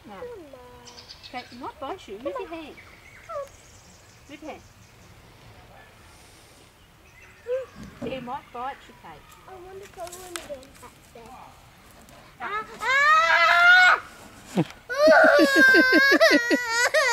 No. Okay, not bite you. Move your hand. Move your hand. He might bite you, Kate. I want to go in again back there. Ah!